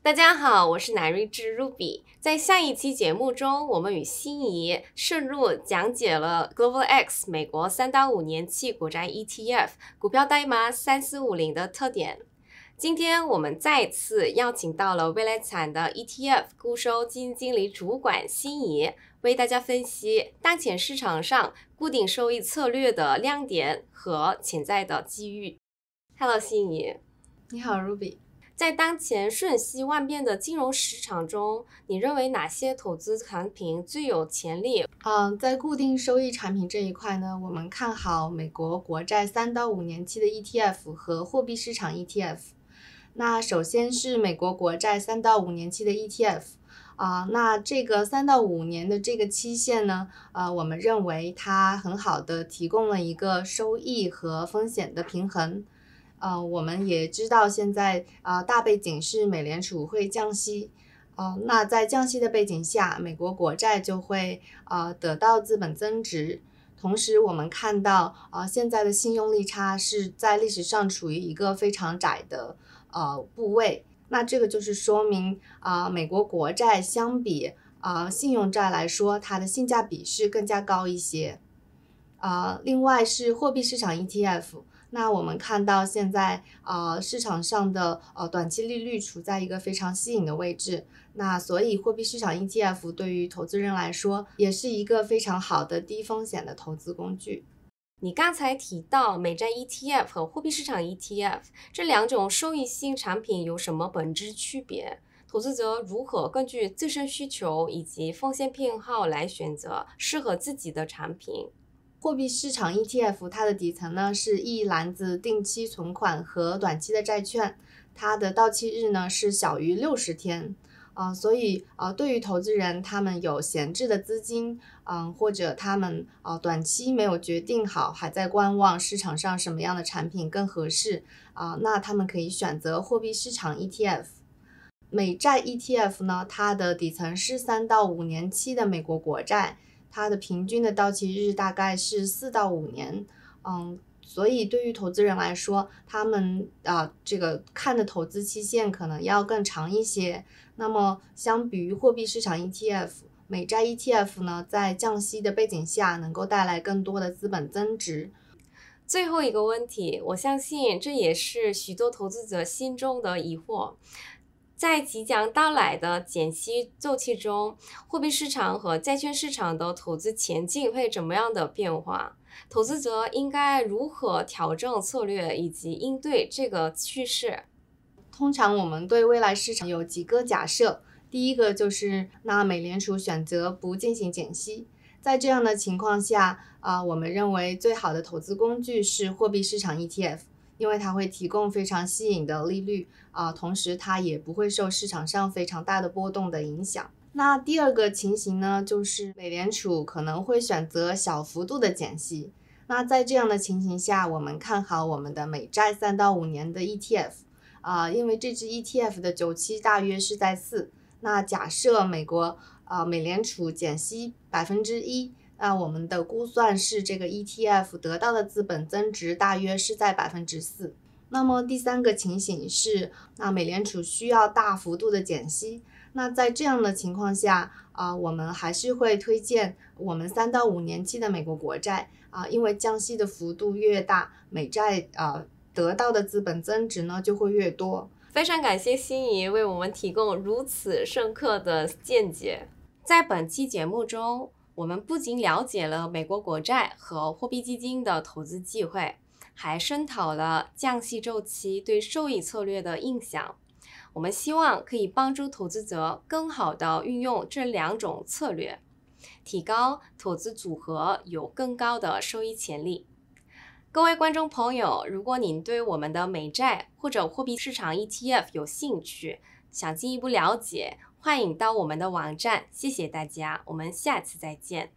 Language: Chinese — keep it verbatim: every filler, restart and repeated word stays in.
大家好，我是南睿智 Ruby。在下一期节目中，我们与心仪深入讲解了 Global X 美国三到五年期国债 E T F 股票代码三四五零的特点。今天我们再次邀请到了未来产的 E T F 固收基金经理主管心仪，为大家分析当前市场上固定收益策略的亮点和潜在的机遇。Hello， 心仪。 你好 ，Ruby。 在当前瞬息万变的金融市场中，你认为哪些投资产品最有潜力？ 嗯、呃，在固定收益产品这一块呢，我们看好美国国债三到五年期的 E T F 和货币市场 E T F。那首先是美国国债三到五年期的 E T F。啊、呃，那这个三到五年的这个期限呢，呃，我们认为它很好的提供了一个收益和风险的平衡。呃，我们也知道现在啊、呃、大背景是美联储会降息，呃，那在降息的背景下，美国国债就会呃得到资本增值。同时，我们看到呃现在的信用利差是在历史上处于一个非常窄的呃部位，那这个就是说明啊、呃、美国国债相比啊、呃、信用债来说，它的性价比是更加高一些。啊、呃，另外是货币市场 E T F。那我们看到现在呃市场上的呃短期利率处在一个非常吸引的位置，那所以货币市场 E T F 对于投资人来说也是一个非常好的低风险的投资工具。 你刚才提到美债 E T F 和货币市场 E T F 这两种收益性产品有什么本质区别？投资者如何根据自身需求以及风险偏好来选择适合自己的产品？ 货币市场 E T F 它的底层呢是一篮子定期存款和短期的债券，它的到期日呢是小于六十天，呃，所以呃对于投资人他们有闲置的资金，嗯、呃，或者他们呃短期没有决定好，还在观望市场上什么样的产品更合适啊、呃，那他们可以选择货币市场 E T F。美债 E T F 呢，它的底层是三到五年期的美国国债。它的平均的到期日大概是四到五年，嗯，所以对于投资人来说，他们啊、呃、这个看的投资期限可能要更长一些。那么相比于货币市场 E T F， 美债 E T F 呢，在降息的背景下，能够带来更多的资本增值。 最后一个问题，我相信这也是许多投资者心中的疑惑。在即将到来的减息周期中，货币市场和债券市场的投资前景会怎么样的变化？投资者应该如何调整策略以及应对这个趋势？ 通常我们对未来市场有几个假设，第一个就是那美联储选择不进行减息，在这样的情况下啊、呃，我们认为最好的投资工具是货币市场 E T F。因为它会提供非常吸引的利率啊、呃，同时它也不会受市场上非常大的波动的影响。那第二个情形呢，就是美联储可能会选择小幅度的减息。那在这样的情形下，我们看好我们的美债三到五年的 E T F 啊、呃，因为这支 E T F 的久期大约是在四。那假设美国啊、呃、美联储减息百分之一。那我们的估算是这个 E T F 得到的资本增值大约是在百分之四。那么第三个情形是，那美联储需要大幅度的减息。那在这样的情况下，啊、呃，我们还是会推荐我们三到五年期的美国国债啊、呃，因为降息的幅度越大，美债啊、呃、得到的资本增值呢就会越多。 非常感谢心仪为我们提供如此深刻的见解。在本期节目中，我们不仅了解了美国国债和货币基金的投资机会，还深讨了降息周期对收益策略的影响。我们希望可以帮助投资者更好地运用这两种策略，提高投资组合有更高的收益潜力。各位观众朋友，如果您对我们的美债或者货币市场 E T F 有兴趣，想进一步了解，欢迎到我们的网站。谢谢大家，我们下次再见。